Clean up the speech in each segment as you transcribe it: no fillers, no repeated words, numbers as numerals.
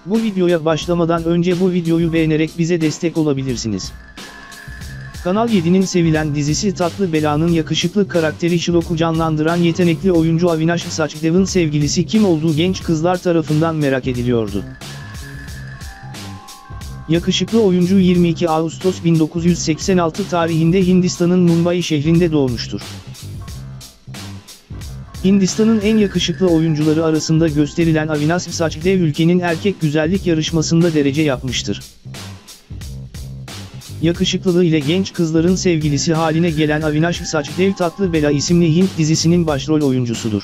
Bu videoya başlamadan önce bu videoyu beğenerek bize destek olabilirsiniz. Kanal 7'nin sevilen dizisi Tatlı Bela'nın yakışıklı karakteri Sherlock'u canlandıran yetenekli oyuncu Avinash Sachdev'in sevgilisi kim olduğu genç kızlar tarafından merak ediliyordu. Yakışıklı oyuncu 22 Ağustos 1986 tarihinde Hindistan'ın Mumbai şehrinde doğmuştur. Hindistan'ın en yakışıklı oyuncuları arasında gösterilen Avinash Sachdev ülkenin erkek güzellik yarışmasında derece yapmıştır. Yakışıklılığı ile genç kızların sevgilisi haline gelen Avinash Sachdev Tatlı Bela isimli Hint dizisinin başrol oyuncusudur.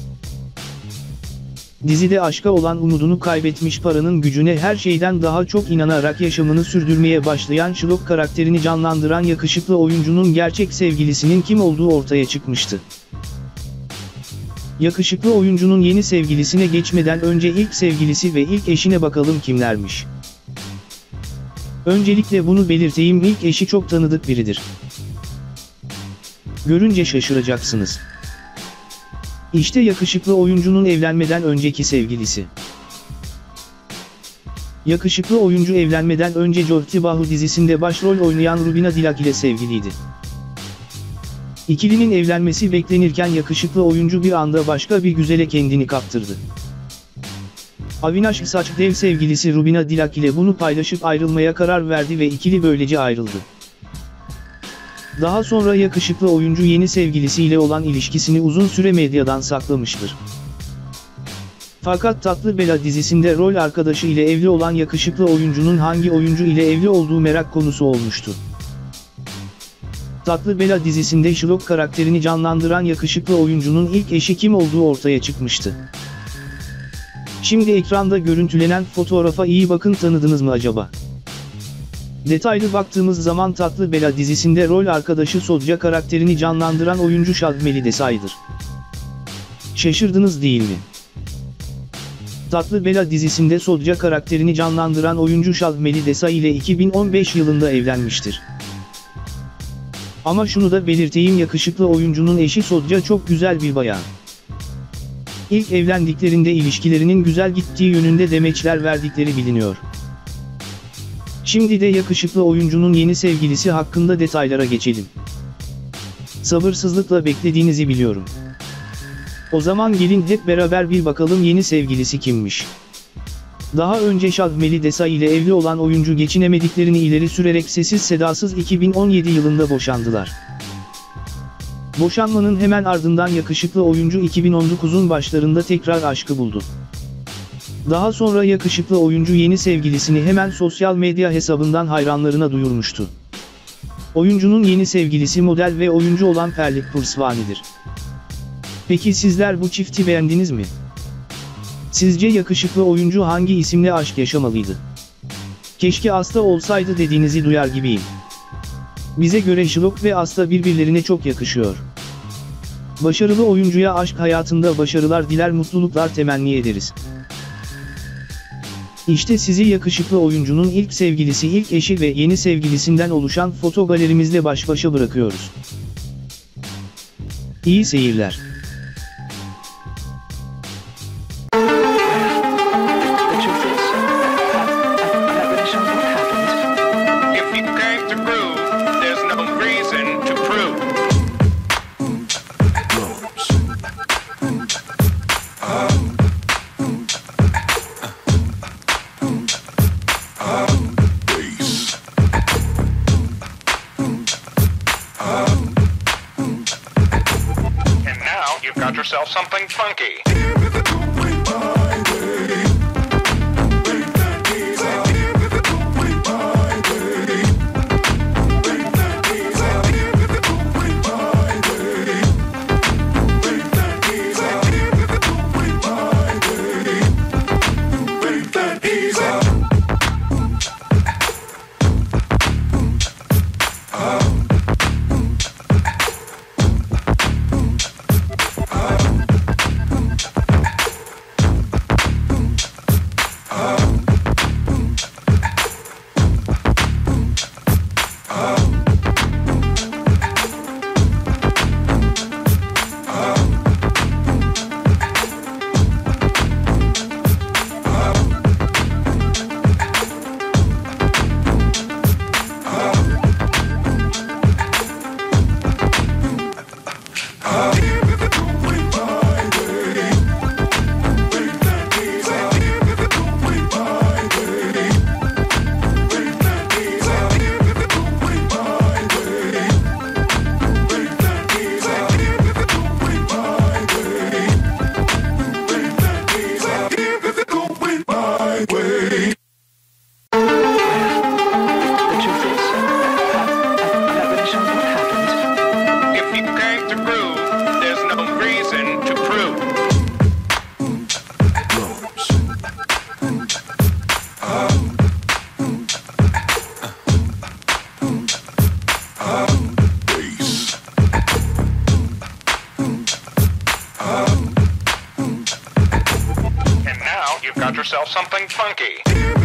Dizide aşka olan umudunu kaybetmiş, paranın gücüne her şeyden daha çok inanarak yaşamını sürdürmeye başlayan Sherlock karakterini canlandıran yakışıklı oyuncunun gerçek sevgilisinin kim olduğu ortaya çıkmıştı. Yakışıklı oyuncunun yeni sevgilisine geçmeden önce ilk sevgilisi ve ilk eşine bakalım kimlermiş. Öncelikle bunu belirteyim, ilk eşi çok tanıdık biridir. Görünce şaşıracaksınız. İşte yakışıklı oyuncunun evlenmeden önceki sevgilisi. Yakışıklı oyuncu evlenmeden önce Jyoti Bahu dizisinde başrol oynayan Rubina Dilak ile sevgiliydi. İkilinin evlenmesi beklenirken yakışıklı oyuncu bir anda başka bir güzele kendini kaptırdı. Avinash Sachdev sevgilisi Rubina Dilak ile bunu paylaşıp ayrılmaya karar verdi ve ikili böylece ayrıldı. Daha sonra yakışıklı oyuncu yeni sevgilisiyle olan ilişkisini uzun süre medyadan saklamıştır. Fakat Tatlı Bela dizisinde rol arkadaşı ile evli olan yakışıklı oyuncunun hangi oyuncu ile evli olduğu merak konusu olmuştu. Tatlı Bela dizisinde Sherlock karakterini canlandıran yakışıklı oyuncunun ilk eşi kim olduğu ortaya çıkmıştı. Şimdi ekranda görüntülenen fotoğrafa iyi bakın, tanıdınız mı acaba? Detaylı baktığımız zaman Tatlı Bela dizisinde rol arkadaşı Sodja karakterini canlandıran oyuncu Shadmeli Desai'dir. Şaşırdınız değil mi? Tatlı Bela dizisinde Sodja karakterini canlandıran oyuncu Shadmeli Desai ile 2015 yılında evlenmiştir. Ama şunu da belirteyim, yakışıklı oyuncunun eşi Sodja çok güzel bir bayan. İlk evlendiklerinde ilişkilerinin güzel gittiği yönünde demeçler verdikleri biliniyor. Şimdi de yakışıklı oyuncunun yeni sevgilisi hakkında detaylara geçelim. Sabırsızlıkla beklediğinizi biliyorum. O zaman gelin hep beraber bir bakalım yeni sevgilisi kimmiş. Daha önce Shadmeli Desai ile evli olan oyuncu geçinemediklerini ileri sürerek sessiz sedasız 2017 yılında boşandılar. Boşanmanın hemen ardından yakışıklı oyuncu 2019'un başlarında tekrar aşkı buldu. Daha sonra yakışıklı oyuncu yeni sevgilisini hemen sosyal medya hesabından hayranlarına duyurmuştu. Oyuncunun yeni sevgilisi model ve oyuncu olan Perlik Pursvani'dir. Peki sizler bu çifti beğendiniz mi? Sizce yakışıklı oyuncu hangi isimle aşk yaşamalıydı? Keşke Asta olsaydı dediğinizi duyar gibiyim. Bize göre Sherlock ve Asta birbirlerine çok yakışıyor. Başarılı oyuncuya aşk hayatında başarılar diler, mutluluklar temenni ederiz. İşte sizi yakışıklı oyuncunun ilk sevgilisi, ilk eşi ve yeni sevgilisinden oluşan foto galerimizle baş başa bırakıyoruz. İyi seyirler. Got yourself something funky. And now you've got yourself something funky.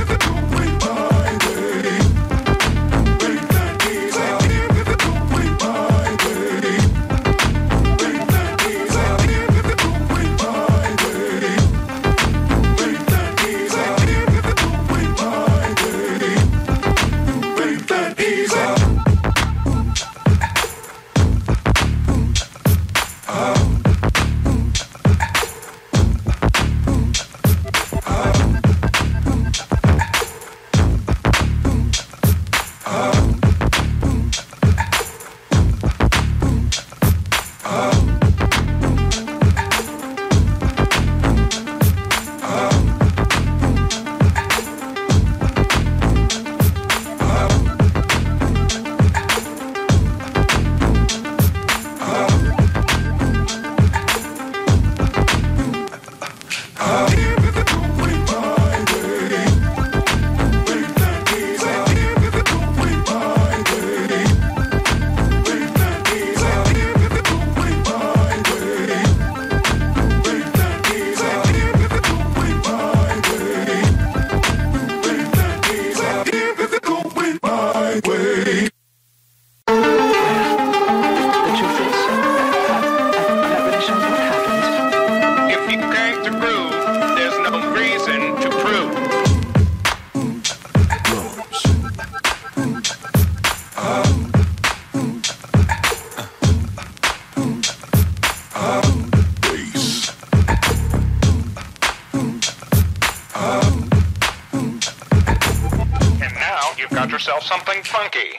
Got yourself something funky.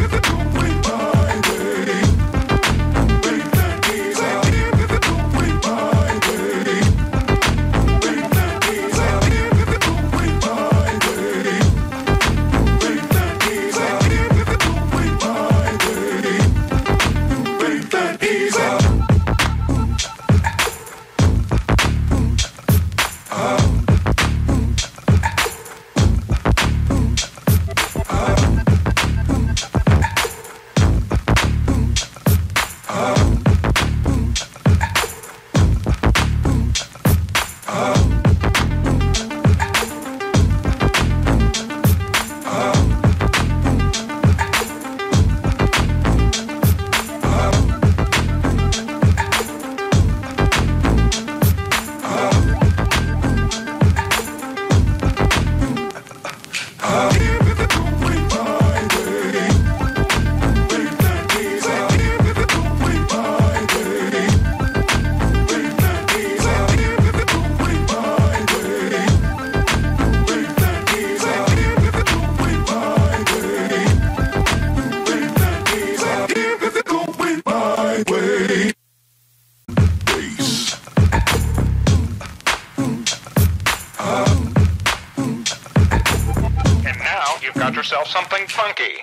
Got yourself something funky.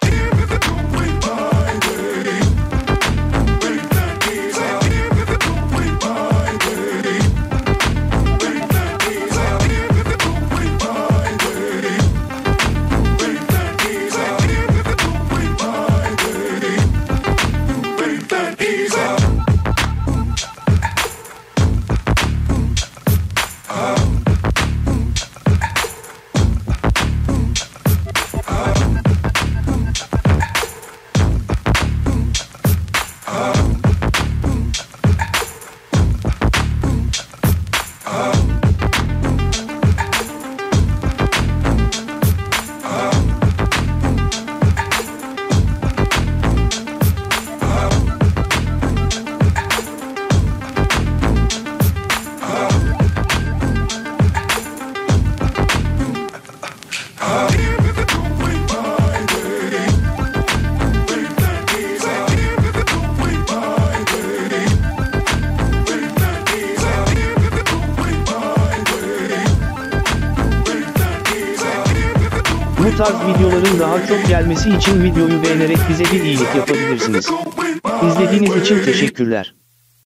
Bu tarz videoların daha çok gelmesi için videoyu beğenerek bize bir iyilik yapabilirsiniz. İzlediğiniz için teşekkürler.